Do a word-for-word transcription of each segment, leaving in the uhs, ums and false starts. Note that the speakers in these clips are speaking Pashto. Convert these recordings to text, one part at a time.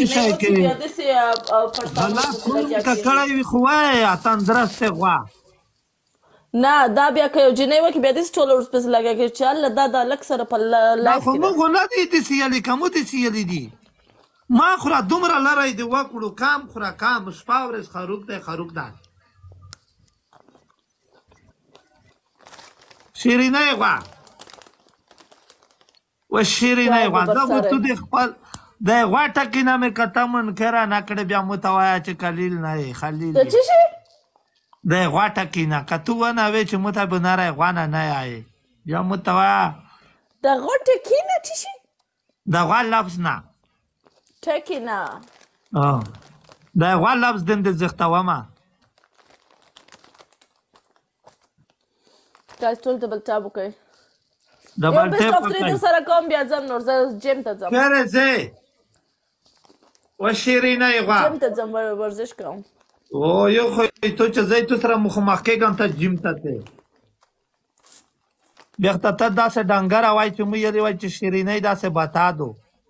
څه شی کوي بیا داسې پړسان غلا کوم که کړی وي خو وایه تندرستې غوا نه دا بیا که یو جنۍ وکړي بیا داسې ټوله ورپسې لګیا کوي چې هله دا د هلک سره په دا خو موږ خو نه دي داسې یلي که مو داسې یلي دي ما خوره دومره لری دې وکړو کام خوره کام شپه ورځ خروک دی خروک دی شیرینۍ غوا و شیرینۍ غوا دا به تو دې خپل د غوا ټکي نه مې کته منکره نه کړې بیا مو ته وایه چې کلیل نه یې خلیل د څه شي د غوا ټکي نه که تو ونه وې چې مو ته به نری غوا نه نه یایې بیا مو ته وایه د غوا ټکي نه څه شي د غوا لفظ نه ټکي نه د غوا لفظ دې دې زښتومه تاسو ټول ډبل ټاپ وکړئ ډبل ټاپ وکړئ در سره کوم بیا ځم نور زه جیم ته ځم چېرې ځې و شیرینۍ غوا جیم ته ځم ورزش کوم او یو خو تو چې ځې تو سره مخامخ کېږم ته جیم ته ځې بیا ته ته داسې ډنګره وایي چې موږ یې وایي چې شیرینۍ داسې بتادو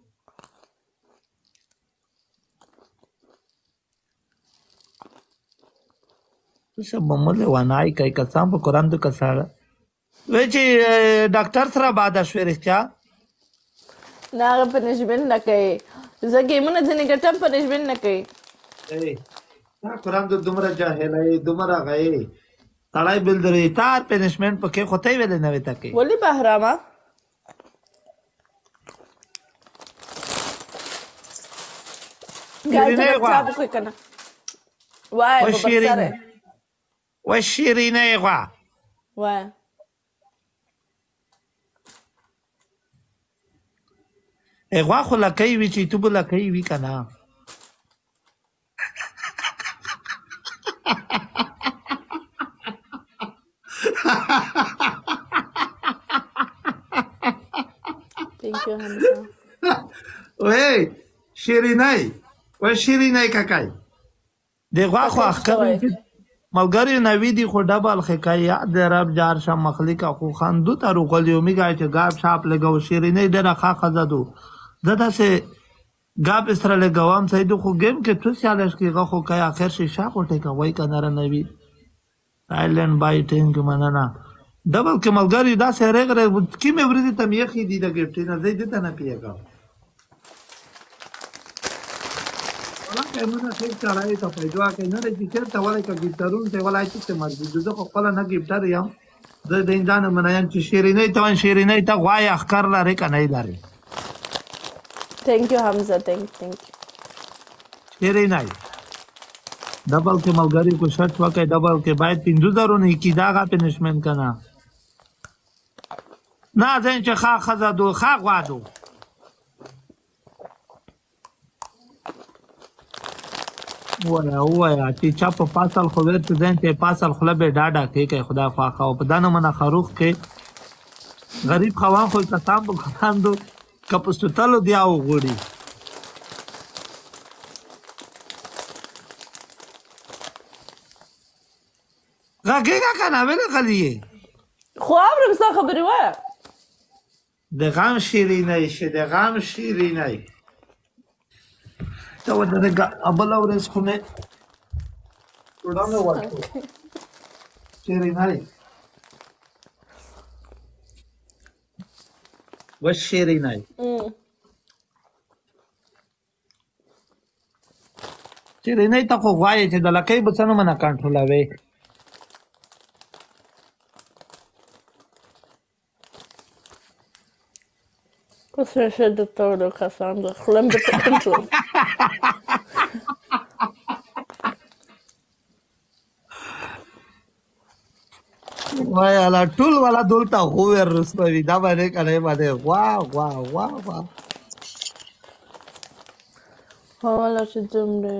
څه بملې ونای کوي کسان په قرآن د کساړه وایي چې ډاکټر سره باده شوې رښتیا نه هغه پنشمنټ نه کوي زه ګیمونه ځینې ګټم پنشمنټ نه کوي تا قرآن د دومره جاهلی دومره غیې سړی بلدروي تار پنشمنټ پکې خو ته یې ویلې نه وې ته کوي ولې بهرامه شیرینۍ غوا وای په بسره و شیرینۍ غوا وای غوا خو لکۍ وي چې تو به لکۍ وي که نه وی شیرینۍ و شیرینۍ کاکای د غوا خو اخکر ملګری نوی دی خو ډبل خکای د رب جار شه مخلوق خو خندو ته روغلی میگه چې گاب شاپ لګاو شیرینۍ ډېره ښه ښځه دو زه داسې گاب سره لګوم سیدو خو گیم کې تو سیالش کېږه خو که آخر شیشه خو ټیکوی که نره نوي سایلنټ بایټینګ مننه ډبل کې ملګري داسې ریغ ریغ کومې ورځې ته مې یخې دي د ګفټې نه زه دې ته نه پوهېږم مونه ټیک سړی ته پیدا کوي نه دی چې چېرته ولی که ګفټرون ته ولی چې څه مرګي زه خو خپله نه ګفټر یم زه د انسان منه یم چې شیرینۍ ته وایم شیرینۍ ته غوایې اخکر لرې که نه یې لرې Thank you, Hamza. Thank, thank you. شیرینۍ ډبل کې ملګري کو شرط وکړئ ډبل کې باید پنځو زرو نه کي دا هغه پنشمنټ که نه نه ځین چې ښه ښځه دو ښه غوا دو ووایه ووایه چې چا په فصل خو ورته ځین چې فصل خوله به ډاډه کوي که خدای خواښه او په دا نمونه خروخ کې غریب خوان خو کسان په کسان دو که په ستلو بیا وغوړي غږېږه که نه ولې غلي یې خو اورم ستا خبرې وایه د غم شیرینۍ شه د غم شیرینۍ ته ودرېږه بله ورځ خو مې ډوډۍ مې ورکړو شیرینۍ و شیرینۍ شیرینۍ ته خو غواړې چې د لکۍ به څه نومه نه کنټرولوې Proszę do tego Cassandra. Chleb do tego. وای الا ټول والا دولته خو ور رسوي دا باندې کنه باندې واه واه واه واه حواله چې دمره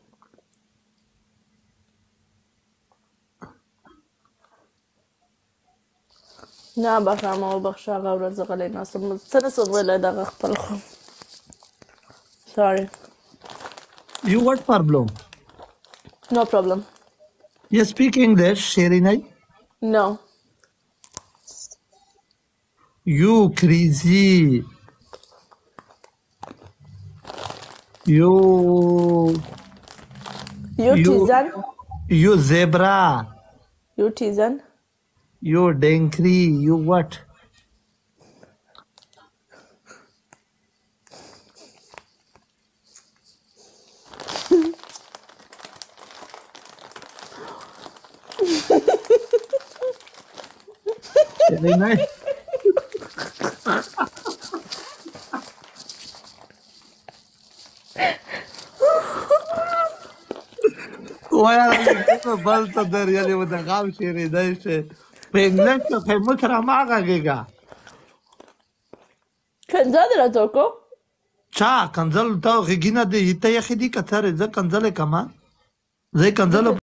نه بخښم او بخښه هغه ورځ غلی ناستم څه نه څه ویلی دغه خپل خو sorry you what problem no problem you speak English Sherinai no you crazy You You you Tizan. you zebra. You Tizan. You dankri. You what? Very nice. ويا بلطة در یعنی و دغام شیری دایشه په انګلیش کې خیمه سره ما غږیږه کنځل راته وکړو چا کنځل تا غږینه دی ته یې خدي کتره زه کنځل کما زه کنځل